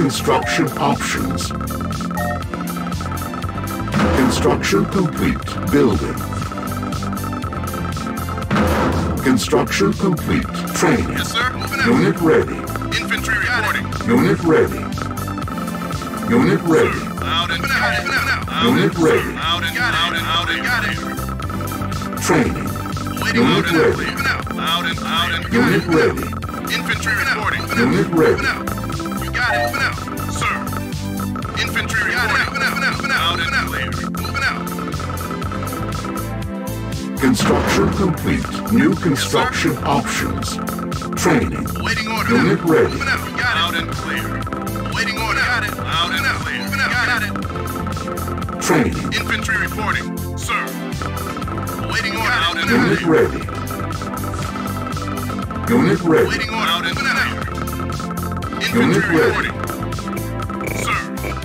construction options. Construction complete. Building. Construction complete. Training. Yes, sir. Moving out. Unit ready. Infantry reporting. Unit ready. Unit ready. Out and got it. Unit ready. Out and got it. Got it. Training. Waiting. Unit ready. Out and Unit ready. Infantry reporting. Unit ready. You got it. Moving out. Sir. Infantry reporting. Out and clear. Moving out. Construction complete. New construction options. Training. Waiting order. Unit ready. Moving out. You got it. Out and clear. Waiting order. Got it. Out and clear. Moving out. Got it. Training. Infantry reporting. Sir. Waiting order. Out and Unit clear. ready. Unit ready. Waiting order. Out and clear. Unit Infantry ready. reporting. Sir.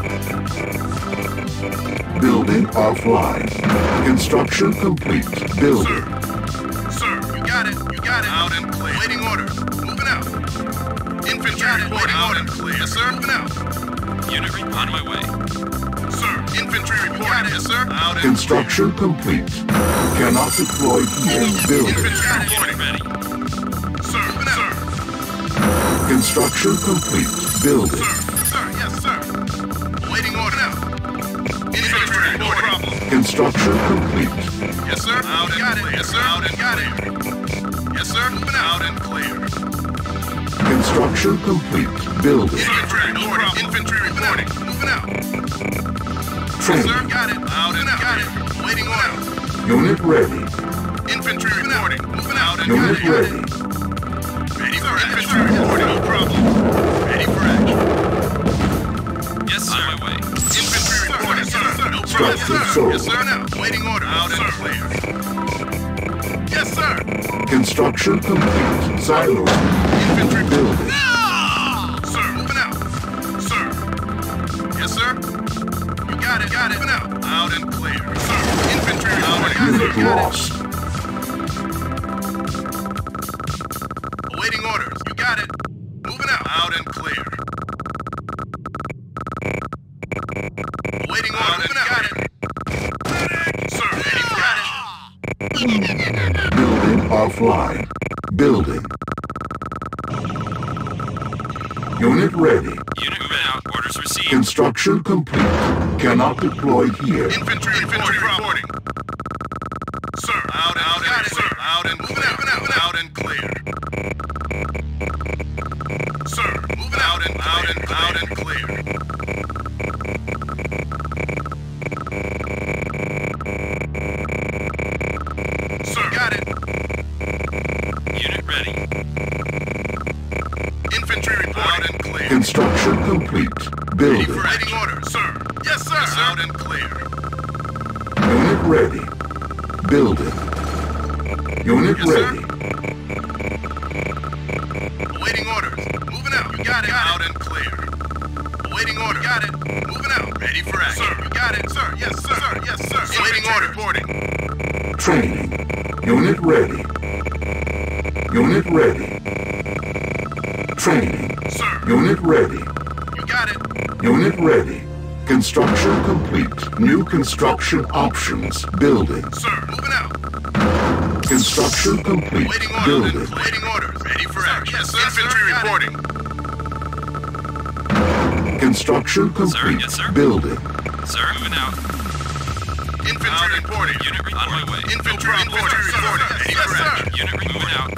Building offline. Construction complete. Building. Sir, you got it. You got it. Out and clear. Waiting orders. Moving out. Infantry reporting. Out and clear. Yes, sir. Moving out. Unit on my way. Sir, infantry reporting. Yes, sir. Out and Construction complete. Cannot deploy here. Building. infantry reporting. Ready. Sir, moving out. Construction complete. Building. Sir, yes, sir. Waiting order now. Infantry reporting. Construction complete. Yes, sir. Out and clear. Yes, sir. Out and got it. Yes, sir. Moving out and clear. Construction complete. Building. Infantry reporting. Infantry reporting. Moving out. Yes, Training. sir. Got it. Out and got it. Waiting order. Unit ready. Infantry reporting. Moving out and Unit got it. ready. Ready for infantry reporting. No problem. Ready for action. Yes, sir. On my way. Infantry reporting, sir. No problem. Structure sold. Yes, sir. Now, waiting order. Out and clear. Yes, sir. Construction complete. Silo. Infantry Building. Sir, moving out. Sir. Yes, sir. You got it. Got it. Moving out. Out and clear. Sir. Infantry reporting. Unit Got it. lost. Awaiting orders. You got it. Moving out. Out and clear. Awaiting orders. Moving out. Got it. Sir, ready for action. Building offline. Building. Unit ready. Unit moving out. Orders received. Construction complete. Cannot deploy here. Infantry reporting. Sir, out and got it, sir. Out and moving out and clear. Sir, moving out and clear. Sir, got it. Unit ready. Infantry report out and clear. Construction complete. Ready Building. for waiting order, sir. Yes, sir. Yes, out and clear. Unit ready. Building. Unit Yes, sir. ready. Awaiting orders. Moving out. You got it. Out and clear. Awaiting order. Got it. Moving out. Ready for action. Sir, you got it. Sir, yes, sir. Sir, yes, sir. Awaiting order. Reporting. Training. Unit ready. Unit ready. Training. Sir, Unit ready. you got it. Unit ready. Construction complete. New construction options. Building. Sir, moving out. Construction complete. Waiting orders. Building. Waiting orders. Ready for action. Yes, sir. Infantry reporting. Construction complete. yes, sir. Building. Sir, moving out. Infantry reporting. Unit on my way. Infantry reporting. Ready for action. Unit moving out.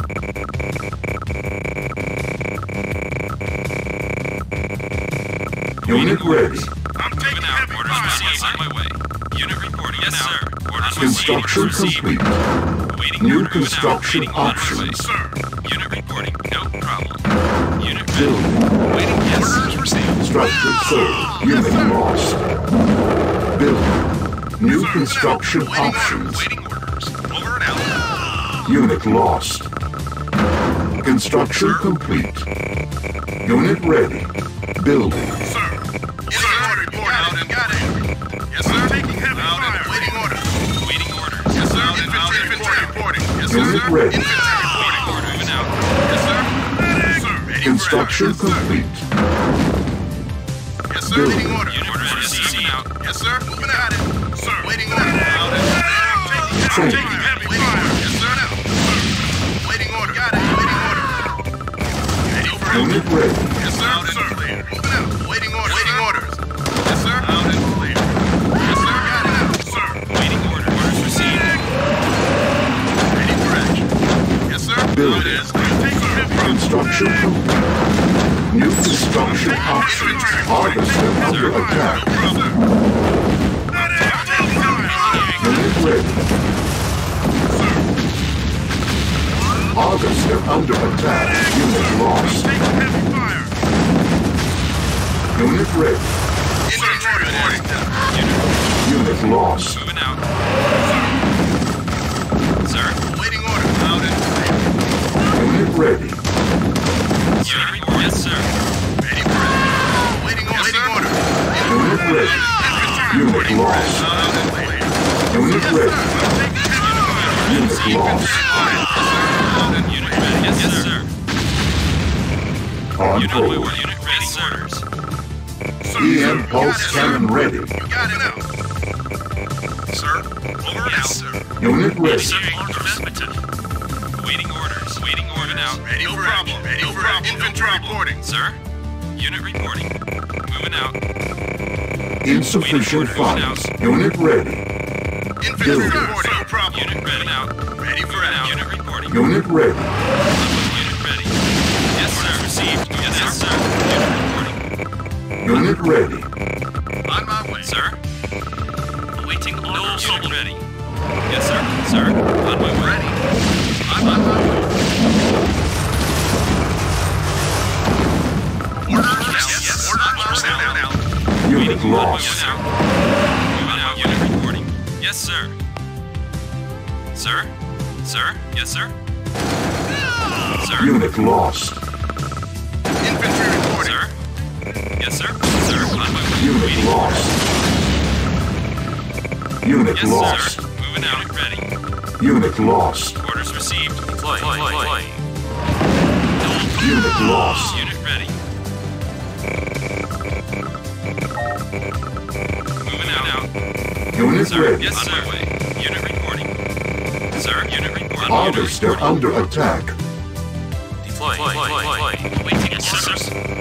Unit ready. I'm taking Moving out. heavy Orders fire. received. On my way. Unit reporting. Yes, sir. Orders Construction received. Orders complete. received. Waiting New order. construction Moving out. Waiting on my way. options. Sir, Unit reporting. No problem. Unit ready. Building. Waiting. Yes. orders received. Structure sold. Unit lost. Building. New Sir, construction moving out. options. Waiting orders. Over and out. Unit lost. Construction complete. Unit ready. Building. Sir. Yes, sir. Report out and got it. Yes, sir. Taking heavy fire. Waiting order. Waiting orders. Yes, sir. Infantry reporting. Yes, sir. Unit ready. Infantry reporting. Moving out. Yes, sir. Sir, ready for Construction action. Yes, sir. complete. sir. Waiting order. Unit ready. Moving out. Yes, sir. Moving out. Sir. Waiting order. Out and Training. taking heavy fire. Yes, sir. Now. Waiting order. Got it. Waiting order. Ready for Unit ready. Yes, sir. Out and clear. Moving out. Waiting order. Waiting orders. Yes, sir. Out and clear. Yes, sir. Got it out. Sir. Waiting order. Orders received. Ready for action. Yes, sir. Building. Out and taking heavy fire. Construction complete. New construction options. Harvester under attack. Unit ready. Harvester under attack. Unit lost. Unit ready. Unit lost. Moving out. Sir. Waiting order. Out and Unit ready. Unit report. Yes, sir. ready for it. Waiting order. Waiting order. Unit ready. Unit lost. Unit ready. Unit lost. Unit ready. Yes, sir. On Unit hold. Unit ready, sir. EM pulse cannon ready. You got it now. Sir. Over and out, sir. Unit ready. Affirmative. Waiting orders. Waiting order now. Ready for action. Ready for action. Infantry reporting. Sir. Unit reporting. Moving out. Insufficient funds. Unit ready. Infantry Building. reporting. No problem. Unit ready out. Ready for action. Unit reporting. Unit ready. Unit ready. Yes, sir. Received. Yes, sir. Unit reporting. Unit ready. On my way. Sir. Awaiting orders. Unit ready. Yes, sir. Sir. On my way. Ready. I'm on my way. Orders now. Yes. Orders now. Unit lost. Moving out. Unit reporting. Yes, sir. Sir? Sir? Yes, sir? Sir? Unit lost. Infantry reporting. Sir? Yes, sir? Sir? On my way. Unit Waiting. lost. Unit Yes, lost. sir. Moving out. Unit ready. Unit lost. Orders received. Deploy. Unit lost. Unit ready. Moving out. Unit Sir? ready. Yes, sir. On my way. Unit reporting. Sir? Unit reporting. Harvester under attack. Deploy. Waiting orders.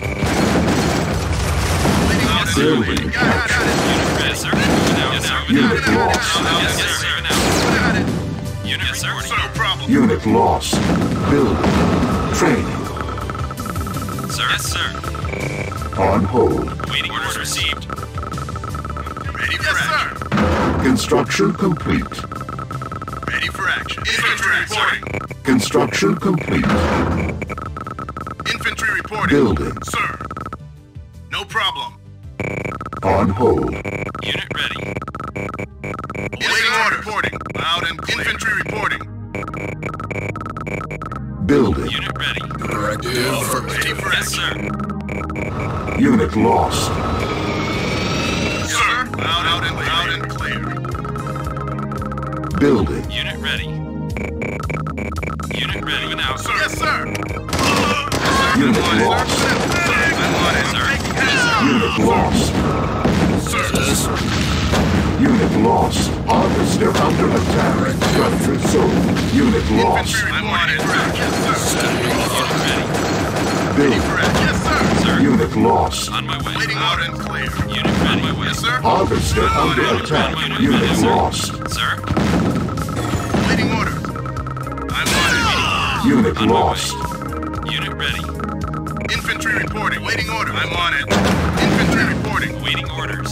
Building captured. Unit ready. Yes, sir. Moving out. Yes, sir. Unit lost. Yes, sir. Moving out. Unit reporting. No problem. Unit lost. Building. Training. Sir? Yes, sir. On hold. Waiting orders received. Ready for action. Construction complete. Ready for action. Infantry reporting. Construction complete. Infantry reporting. Building. Sir. No problem. On hold. Unit ready. Waiting order. Reporting. Loud and clear. Infantry reporting. Building. Unit ready. Ready for Yes, action. sir. Unit lost. Sir. Loud and clear. Building. Unit ready. Unit ready. Moving out. Sir. Yes, sir. Unit lost. I'm on it, sir. Unit lost. Sir. Unit lost. Harvester under attack. Structure zone. Unit lost. I'm on it, sir. Yes, sir. Unit ready. Building. Yes, sir. Sir. Unit lost. On my way. Waiting loud and clear. Unit ready. Yes, sir. Harvester under attack. Unit lost. Sir. Waiting order. I'm on it. Unit On my lost. way. Unit ready. Infantry reporting. Waiting order. I'm on it. Infantry reporting. Waiting orders.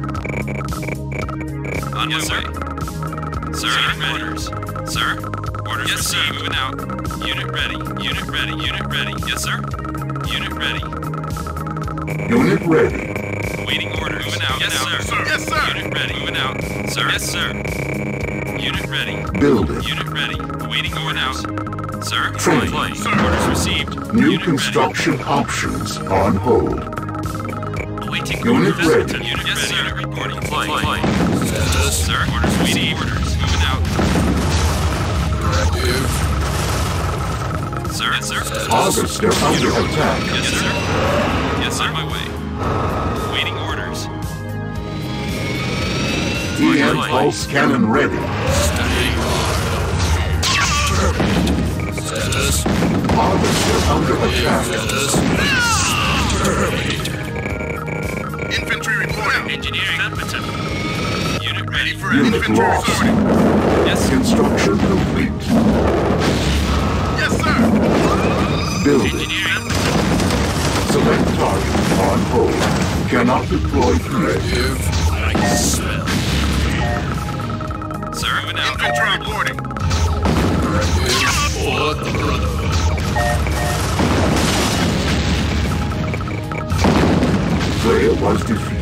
On my way. Sir. Unit orders. Sir. Orders yes, received. Sir. Moving out. Unit ready. Unit ready. Unit ready. Yes, sir. Unit ready. Unit ready. Waiting orders. Moving out. Yes, sir. Yes, sir. Unit ready. Moving out. Sir. Yes, sir. Unit ready. Building. Unit ready. Waiting going out. Sir. Training. Sir. Orders received. New Unit construction options on hold. Awaiting Unit orders. ready. Unit yes, ready. Unit reporting. Sir. Orders received. Orders. Moving out. Sir. Yes, sir. Harvester under attack. Yes, sir. Yes, sir. On my way. Waiting orders. Pulse cannon ready. Status. Harvester under attack. Infantry reporting. Engineering competent. Unit ready. For Unit infantry lost. reporting. Yes. Construction complete. Yes, sir. Building. Engineering. Select target on hold. Cannot deploy threat. I can smell. Sir, moving out. Infantry reporting. For the Brotherhood. Player was defeated.